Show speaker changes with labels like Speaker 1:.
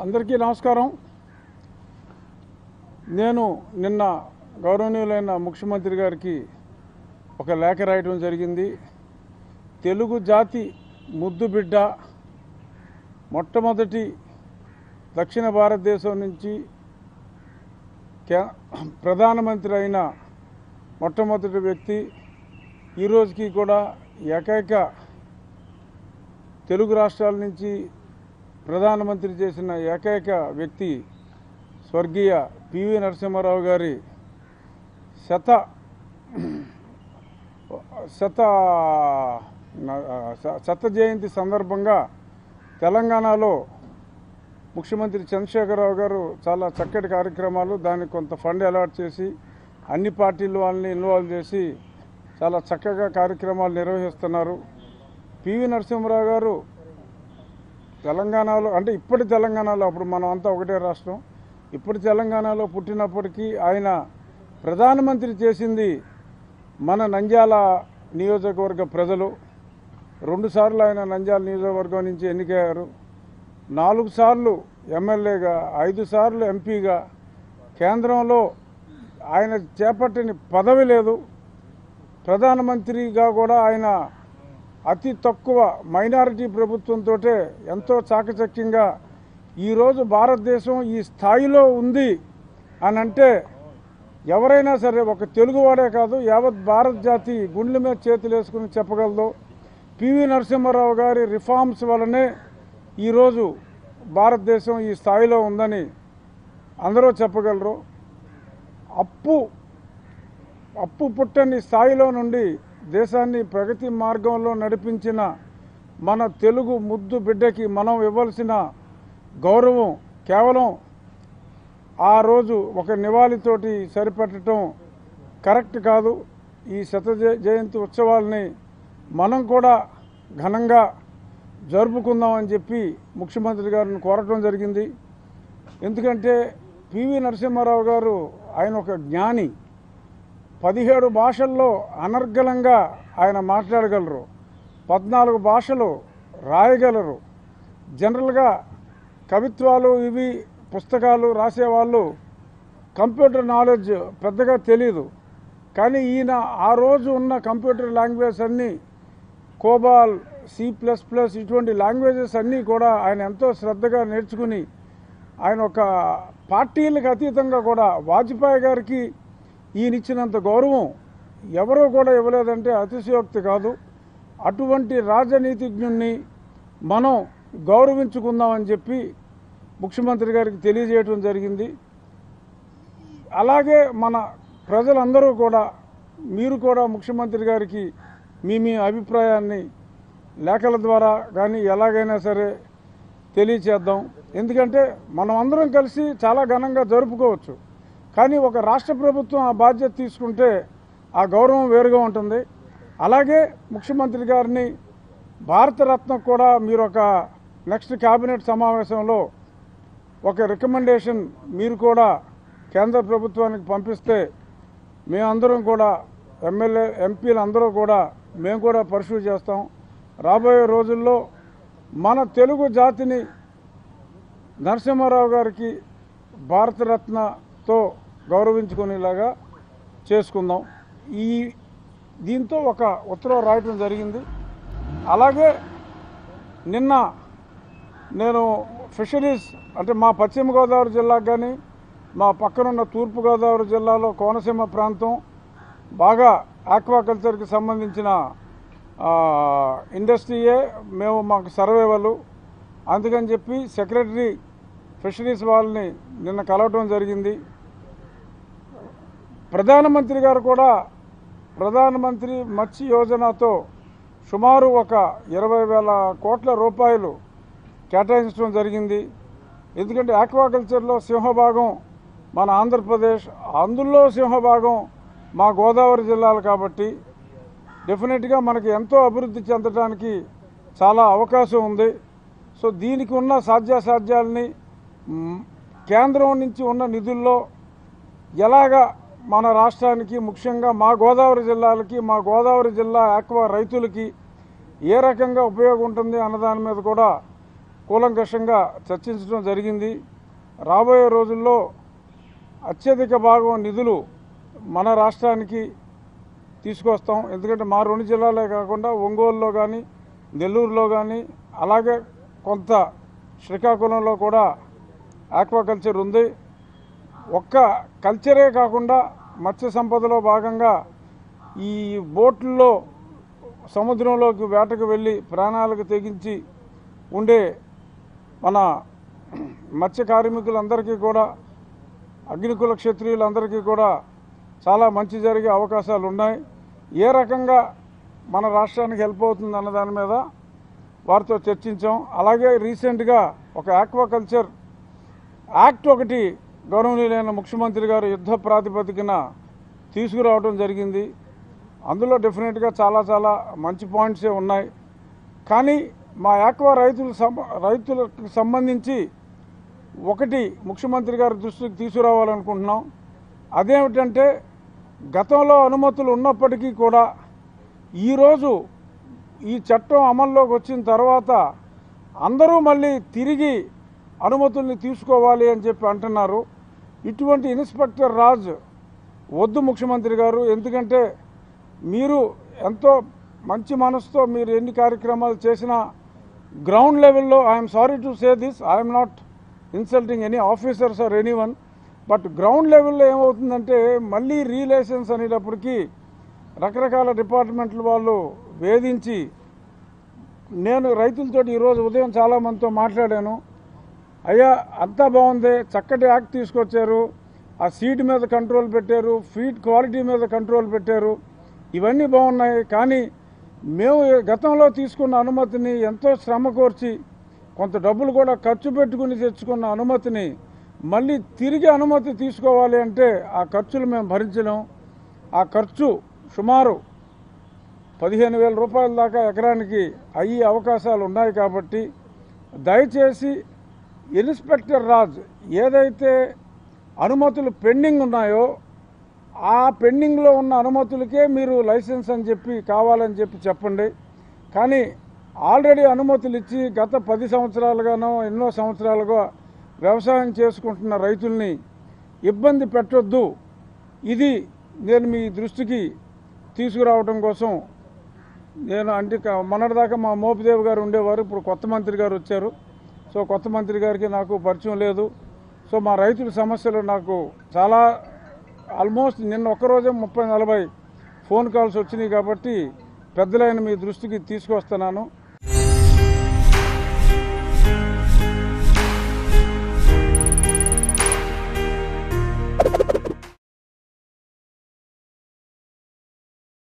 Speaker 1: అందరికీ నమస్కారం. నేను నిన్న గౌరవనీయులైన ముఖ్యమంత్రి గారికి ఒక లేఖ రాయడం జరిగింది. తెలుగు జాతి ముద్దు బిడ్డ, మొట్టమొదటి దక్షిణ భారతదేశం నుంచి ప్రధానమంత్రి అయిన మొట్టమొదటి వ్యక్తి, ఈ రోజుకి కూడా ఏకైక తెలుగు రాష్ట్రాల నుంచి ప్రధానమంత్రి చేసిన ఏకైక వ్యక్తి స్వర్గీయ పివి నరసింహారావు గారి శత జయంతి సందర్భంగా తెలంగాణలో ముఖ్యమంత్రి చంద్రశేఖరరావు గారు చాలా చక్కటి కార్యక్రమాలు, దానికి కొంత ఫండ్ అలాట్ చేసి అన్ని పార్టీలు వాళ్ళని ఇన్వాల్వ్ చేసి చాలా చక్కగా కార్యక్రమాలు నిర్వహిస్తున్నారు. పివి నరసింహారావు గారు తెలంగాణలో, అంటే ఇప్పటి తెలంగాణలో, అప్పుడు మనం అంతా ఒకటే రాష్ట్రం, ఇప్పటి తెలంగాణలో పుట్టినప్పటికీ ఆయన ప్రధానమంత్రి చేసింది మన నంద్యాల నియోజకవర్గ ప్రజలు. 2 సార్లు ఆయన నంద్యాల నియోజకవర్గం నుంచి ఎన్నికయ్యారు, 4 సార్లు ఎమ్మెల్యేగా, 5 సార్లు ఎంపీగా. కేంద్రంలో ఆయన చేపట్టిన పదవి లేదు. ప్రధానమంత్రిగా కూడా ఆయన అతి తక్కువ మైనారిటీ ప్రభుత్వంతో ఎంతో చాకచక్యంగా ఈరోజు భారతదేశం ఈ స్థాయిలో ఉంది అని అంటే ఎవరైనా సరే, ఒక తెలుగువాడే కాదు యావత్ భారత జాతి గుండెల మీద చేతులు వేసుకుని చెప్పగలదు. పివి నరసింహారావు గారి రిఫార్మ్స్ వల్లనే ఈరోజు భారతదేశం ఈ స్థాయిలో ఉందని అందరూ చెప్పగలరు. అప్పు పుట్టని స్థాయిలో నుండి దేశాన్ని ప్రగతి మార్గంలో నడిపించిన మన తెలుగు ముద్దు బిడ్డకి మనం ఇవ్వాల్సిన గౌరవం కేవలం ఆ రోజు ఒక నివాళితోటి సరిపెట్టడం కరెక్ట్ కాదు. ఈ శత జయంతి ఉత్సవాల్ని మనం కూడా ఘనంగా జరుపుకుందామని చెప్పి ముఖ్యమంత్రి గారిని కోరటం జరిగింది. ఎందుకంటే పివి నరసింహారావు గారు ఆయన ఒక జ్ఞాని. 17 భాషల్లో అనర్గళంగా ఆయన మాట్లాడగలరు, 14 భాషలు రాయగలరు. జనరల్గా కవిత్వాలు ఇవి పుస్తకాలు రాసేవాళ్ళు కంప్యూటర్ నాలెడ్జ్ పెద్దగా తెలియదు. కానీ ఈయన ఆ రోజు ఉన్న కంప్యూటర్ లాంగ్వేజ్ అన్నీ, కోబాల్, C++, ఇటువంటి లాంగ్వేజెస్ అన్నీ కూడా ఆయన ఎంతో శ్రద్ధగా నేర్చుకుని ఆయన ఒక పార్టీలకు అతీతంగా కూడా వాజ్పేయి గారికి ఈయన ఇచ్చినంత గౌరవం ఎవరూ కూడా ఇవ్వలేదంటే అతిశయోక్తి కాదు. అటువంటి రాజనీతిజ్ఞుణ్ణి మనం గౌరవించుకుందామని చెప్పి ముఖ్యమంత్రి గారికి తెలియజేయడం జరిగింది. అలాగే మన ప్రజలందరూ కూడా, మీరు కూడా ముఖ్యమంత్రి గారికి మీ అభిప్రాయాన్ని లేఖల ద్వారా కానీ ఎలాగైనా సరే తెలియచేద్దాం. ఎందుకంటే మనం అందరం కలిసి చాలా ఘనంగా జరుపుకోవచ్చు, కానీ ఒక రాష్ట్ర ప్రభుత్వం ఆ బాధ్యత తీసుకుంటే ఆ గౌరవం వేరుగా ఉంటుంది. అలాగే ముఖ్యమంత్రి గారిని భారతరత్న కూడా మీరు ఒక నెక్స్ట్ క్యాబినెట్ సమావేశంలో ఒక రికమెండేషన్ మీరు కూడా కేంద్ర ప్రభుత్వానికి పంపిస్తే మేమందరం కూడా ఎమ్మెల్యే ఎంపీలు అందరూ కూడా మేము కూడా పర్సూ చేస్తాం. రాబోయే రోజుల్లో మన తెలుగు జాతిని నరసింహారావు గారికి భారతరత్నతో గౌరవించుకునేలాగా చేసుకుందాం. దీంతో ఒక ఉత్తరం రాయటం జరిగింది. అలాగే నిన్న నేను ఫిషరీస్, అంటే మా పశ్చిమ గోదావరి జిల్లాకు కానీ మా పక్కనున్న తూర్పుగోదావరి జిల్లాలో కోనసీమ ప్రాంతం బాగా ఆక్వాకల్చర్కి సంబంధించిన ఇండస్ట్రీయే మాకు సర్వేవలు. అందుకని చెప్పి సెక్రటరీ ఫిషరీస్ వాళ్ళని నిన్న కలవటం జరిగింది. ప్రధానమంత్రి గారు కూడా ప్రధానమంత్రి మత్స్య యోజనతో సుమారు ఒక 20,000 కోట్ల రూపాయలు కేటాయించడం జరిగింది. ఎందుకంటే ఆక్వాకల్చర్లో సింహభాగం మన ఆంధ్రప్రదేశ్, అందులో సింహభాగం మా గోదావరి జిల్లాలు కాబట్టి డెఫినెట్గా మనకి ఎంతో అభివృద్ధి చెందడానికి చాలా అవకాశం ఉంది. సో దీనికి ఉన్న సాధ్యాసాధ్యాలని కేంద్రం నుంచి ఉన్న నిధుల్లో ఎలాగా మన రాష్ట్రానికి, ముఖ్యంగా మా గోదావరి జిల్లాలకి, మా గోదావరి జిల్లా ఆక్వా రైతులకి ఏ రకంగా ఉపయోగం ఉంటుంది అన్నదాని మీద కూడా కూలంకషంగా చర్చించడం జరిగింది. రాబోయే రోజుల్లో అత్యధిక భాగం నిధులు మన రాష్ట్రానికి తీసుకొస్తాం. ఎందుకంటే మా 2 జిల్లాలే కాకుండా ఒంగోలులో కానీ, నెల్లూరులో కానీ, అలాగే కొంత శ్రీకాకుళంలో కూడా ఆక్వాకల్చర్ ఉంది. ఒక్క కల్చరే కాకుండా మత్స్య సంపదలో భాగంగా ఈ బోట్లలో సముద్రంలోకి వేటకు వెళ్ళి ప్రాణాలకు తెగించి ఉండే మన మత్స్య కార్మికులందరికీ కూడా, అగ్నికుల క్షత్రియులందరికీ కూడా చాలా మంచి జరిగే అవకాశాలు ఉన్నాయి. ఏ రకంగా మన రాష్ట్రానికి హెల్ప్ అవుతుంది అన్న దాని మీద వారితో చర్చించాం. అలాగే రీసెంట్గా ఒక ఆక్వాకల్చర్ యాక్ట్ ఒకటి గౌరవనీయులైన ముఖ్యమంత్రి గారు యుద్ధ ప్రాతిపదికన తీసుకురావడం జరిగింది. అందులో డెఫినెట్గా చాలా మంచి పాయింట్సే ఉన్నాయి. కానీ మా ఆక్వా రైతులకు సంబంధించి ఒకటి ముఖ్యమంత్రి గారి దృష్టికి తీసుకురావాలనుకుంటున్నాం. అదేమిటంటే గతంలో అనుమతులు ఉన్నప్పటికీ కూడా ఈరోజు ఈ చట్టం అమల్లోకి వచ్చిన తర్వాత అందరూ మళ్ళీ తిరిగి అనుమతుల్ని తీసుకోవాలి అని చెప్పి అంటున్నారు. ఇటువంటి ఇన్స్పెక్టర్ రాజ్ వద్దు ముఖ్యమంత్రి గారు. ఎందుకంటే మీరు ఎంతో మంచి మనసుతో మీరు ఎన్ని కార్యక్రమాలు చేసినా గ్రౌండ్ లెవెల్లో, I'm sorry to say this, I'm not insulting any officers or anyone, but ground లెవెల్లో ఏమవుతుందంటే మళ్ళీ రీలైసెన్స్ అనేటప్పటికీ రకరకాల డిపార్ట్మెంట్ల వాళ్ళు వేధించి, నేను రైతులతో ఈరోజు ఉదయం చాలామందితో మాట్లాడాను. అయ్యా అంతా బాగుంది, చక్కటి యాక్ట్ తీసుకొచ్చారు, ఆ సీడ్ మీద కంట్రోల్ పెట్టారు, ఫీడ్ క్వాలిటీ మీద కంట్రోల్ పెట్టారు, ఇవన్నీ బాగున్నాయి. కానీ మేము గతంలో తీసుకున్న అనుమతిని ఎంతో శ్రమ కోర్చి కొంత డబ్బులు కూడా ఖర్చు పెట్టుకుని తెచ్చుకున్న అనుమతిని మళ్ళీ తిరిగి అనుమతి తీసుకోవాలి అంటే ఆ ఖర్చులు మేము భరించలేం. ఆ ఖర్చు సుమారు 15,000 రూపాయల దాకా ఎకరానికి అయ్యే అవకాశాలు ఉన్నాయి. కాబట్టి దయచేసి ఇన్స్పెక్టర్ రాజ్ ఏదైతే అనుమతులు పెండింగ్ ఉన్నాయో ఆ పెండింగ్లో ఉన్న అనుమతులకే మీరు లైసెన్స్ అని చెప్పి కావాలని చెప్పండి. కానీ ఆల్రెడీ అనుమతులు ఇచ్చి గత 10 సంవత్సరాలుగానో ఎన్నో సంవత్సరాలుగా వ్యవసాయం చేసుకుంటున్న రైతుల్ని ఇబ్బంది పెట్టొద్దు. ఇది నేను మీ దృష్టికి తీసుకురావడం కోసం నేను అంటే మొన్నటిదాకా మా మోపిదేవి గారు ఉండేవారు, ఇప్పుడు కొత్త మంత్రి గారు వచ్చారు. సో కొత్త మంత్రి గారికి నాకు పరిచయం లేదు. సో మా రైతుల సమస్యలు నాకు చాలా ఆల్మోస్ట్ నిన్న ఒక్కరోజే 30-40 ఫోన్ కాల్స్ వచ్చినాయి. కాబట్టి పెద్దలైన మీ దృష్టికి తీసుకొస్తున్నాను.